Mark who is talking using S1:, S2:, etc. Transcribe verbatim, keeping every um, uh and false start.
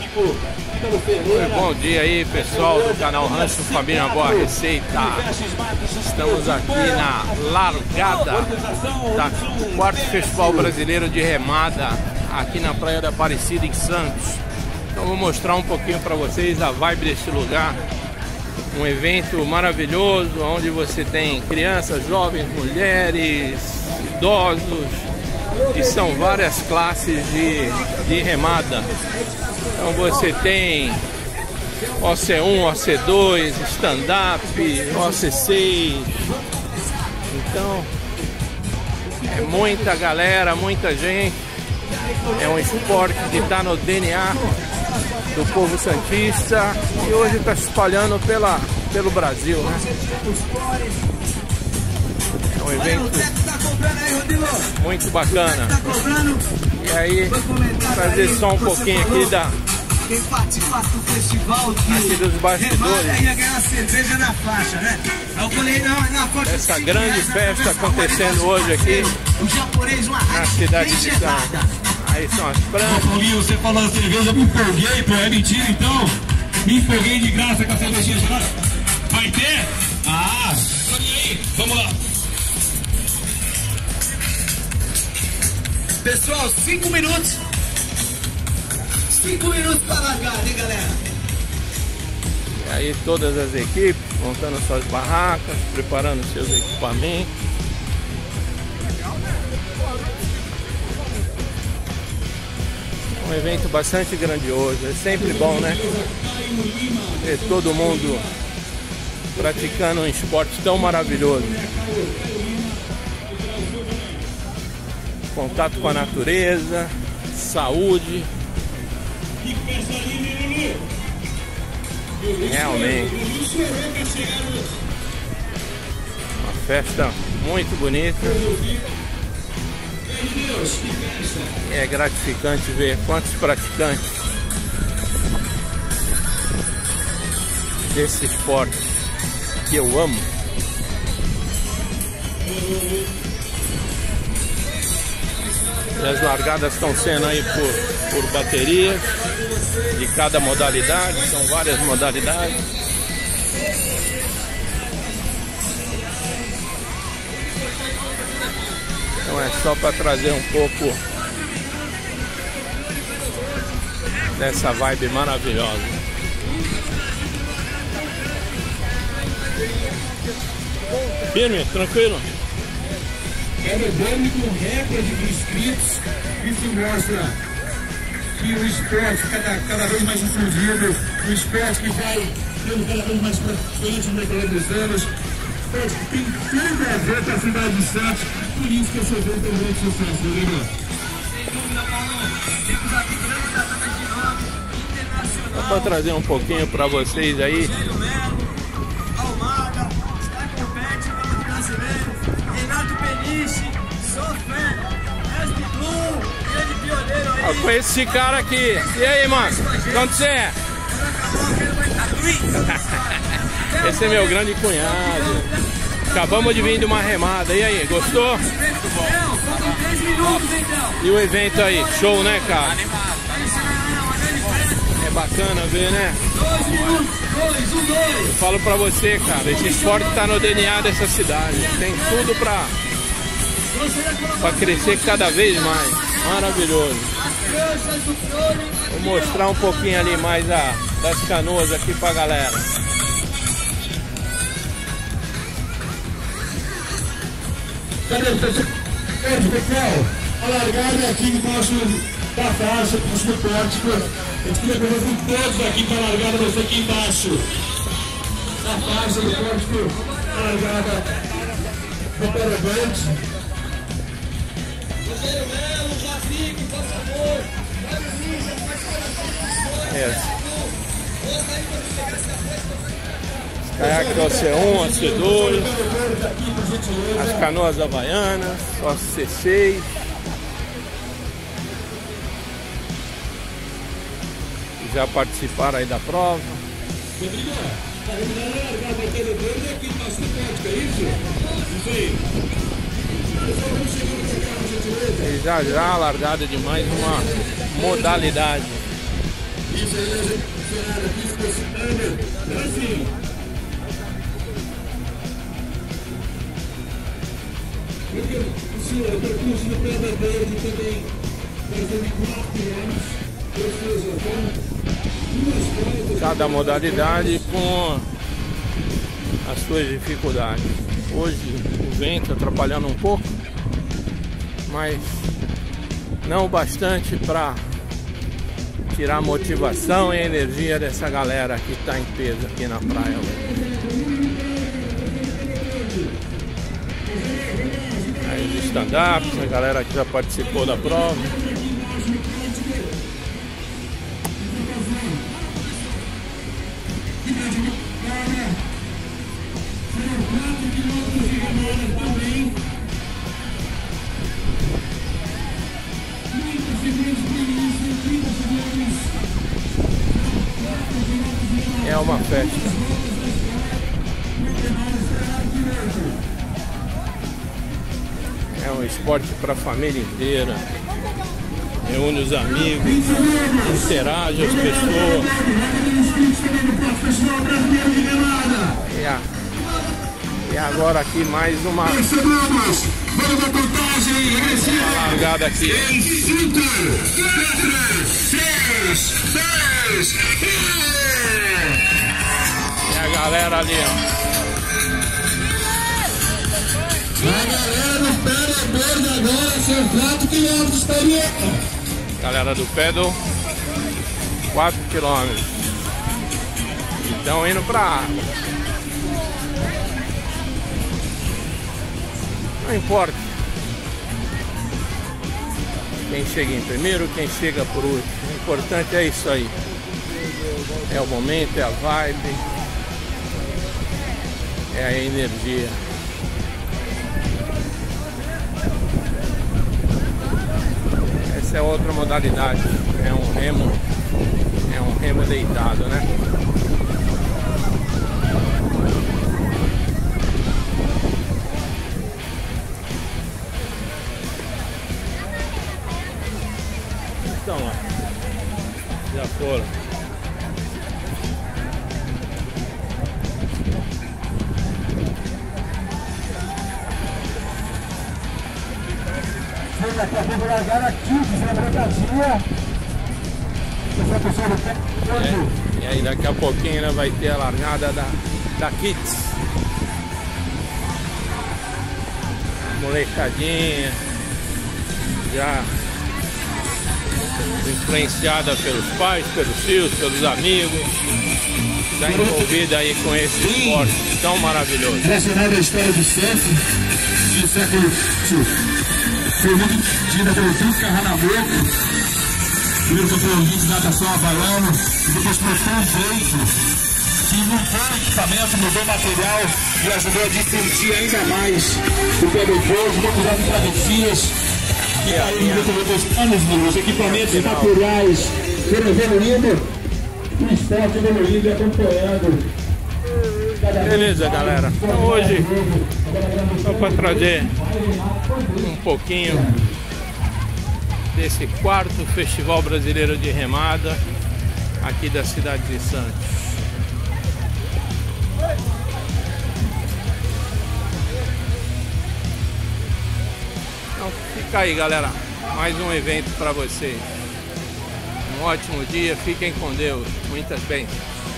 S1: Bom dia aí, pessoal do canal Rancho Família Boa Receita. Estamos aqui na largada do quarto Festival Brasileiro de Remada aqui na Praia da Aparecida, em Santos. Então vou mostrar um pouquinho para vocês a vibe desse lugar. Um evento maravilhoso, onde você tem crianças, jovens, mulheres, idosos, e são várias classes de, de remada. Então você tem O C um, O C dois, stand-up, O C seis. Então é muita galera, muita gente. É um esporte que está no D N A do povo santista e hoje está se espalhando pela, pelo Brasil, né? É um evento muito bacana. E aí, trazer só um pouquinho aqui da aqui dos bastidores. Essa grande festa acontecendo hoje aqui na cidade de Santos. Aí são as prancas.
S2: Você falou da cerveja, me empolguei, pô, é mentira então? Me empolguei de graça com a cervejinha gelada. Vai ter? Ah, aí, vamos lá. Pessoal, cinco minutos. Cinco minutos para largar, hein, galera?
S1: E aí todas as equipes montando suas barracas, preparando seus equipamentos. Um evento bastante grandioso, é sempre bom, né? Ver todo mundo praticando um esporte tão maravilhoso. Contato com a natureza, saúde. Realmente uma festa muito bonita. É gratificante ver quantos praticantes desse esporte que eu amo. E as largadas estão sendo aí por, por baterias de cada modalidade, são várias modalidades. Então é só para trazer um pouco dessa vibe maravilhosa. Firme, tranquilo?
S2: É mecânico, recorde de inscritos. Isso mostra que o esporte cada, cada vez mais difundido, o esporte que vai ficando cada vez mais frequente no decorrer dos anos. Tem tudo a ver com a cidade de Santos, por isso que esse evento é muito sucesso, meu amigo.
S1: Só para trazer um pouquinho para vocês aí. Eu conheço esse cara aqui. E aí, mano? De onde você é? Esse é meu grande cunhado. Acabamos de vir de uma remada. E aí, gostou? Muito bom. E o evento aí? Show, né, cara? É bacana ver, né? Eu falo pra você, cara, esse esporte tá no D N A dessa cidade. Tem tudo pra, pra crescer cada vez mais. Maravilhoso. Vou mostrar um pouquinho ali mais a, das canoas aqui pra galera.
S2: Cadê, pessoal? A largada é aqui embaixo da faixa do suporte. A gente queria convidar todos aqui para a largada, vai ser aqui embaixo. Na faixa do pórtico, a largada do Parabante.
S1: Caiaque O C um, O C dois, as canoas havaianas, O C seis. Já participaram aí da prova. E já já a largada de mais uma modalidade.
S2: Isso aí, a gente funcionário aqui, se fosse Ana, assim. Porque o senhor, o percurso do Pedra Verde também vai ser de quatro quilômetros, ou seja, com duas voltas.
S1: Cada modalidade com as suas dificuldades. Hoje o vento atrapalhando um pouco, mas não o bastante para tirar a motivação e a energia dessa galera que está em peso aqui na praia. Aí os stand-ups, a galera que já participou da prova. É uma festa. É um esporte para a família inteira. Reúne os amigos, interage as pessoas. E, a, e agora aqui mais uma, uma largada aqui. E a galera ali, ó.
S2: A galera do Pedra Verde agora são quatro quilômetros para o
S1: Galera do pedal, quatro quilômetros. Então indo pra água. Não importa quem chega em primeiro, quem chega por último. O importante é isso aí. É o momento, é a vibe, é a energia. Essa é outra modalidade. É um remo, é um remo deitado, né? Então lá, já foram.
S2: Daqui a pouco largar aqui, fizer a brecadinha.
S1: É, e aí daqui a pouquinho, né, vai ter a largada da, da Kids. Molecadinha já influenciada pelos pais, pelos filhos, pelos amigos, já envolvida aí com esse esporte tão maravilhoso.
S2: Relacionado à história do surf do século vinte. Foi muito difundida pelo Duque Carranamoco, primeiro foi o de natação havaiano, e depois trocou um jeito, que mudou o equipamento, mudou o material e ajudou a difundir ainda mais o pedalboard, muitos anos travessias, e aí os panos, os equipamentos naturais foram evoluindo, o esporte evoluindo e acompanhando.
S1: Beleza, galera. Então hoje, só para trazer um pouquinho desse quarto Festival Brasileiro de Remada aqui da cidade de Santos. Então fica aí, galera, mais um evento para vocês. Um ótimo dia, fiquem com Deus, muitas bênçãos.